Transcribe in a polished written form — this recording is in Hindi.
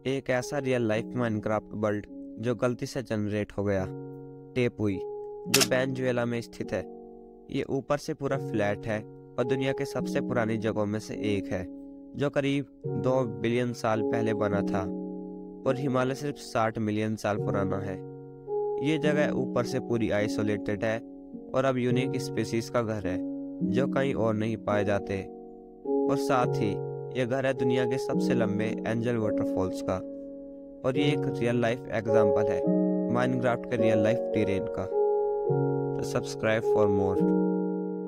एक ऐसा रियल लाइफ माइनक्राफ्ट वर्ल्ड जो गलती से जनरेट हो गया। टेपुई, जो वेनेजुएला में स्थित है। ये ऊपर से पूरा फ्लैट है और दुनिया के सबसे पुरानी जगहों में से एक है, जो करीब 2 बिलियन साल पहले बना था और हिमालय सिर्फ 60 मिलियन साल पुराना है। ये जगह ऊपर से पूरी आइसोलेटेड है और अब यूनिक स्पीसीज का घर है जो कहीं और नहीं पाए जाते। और साथ ही ये घर है दुनिया के सबसे लंबे एंजल वाटरफॉल्स का। और ये एक रियल लाइफ एग्जाम्पल है माइनक्राफ्ट के रियल लाइफ टेरेन का। तो सब्सक्राइब फॉर मोर।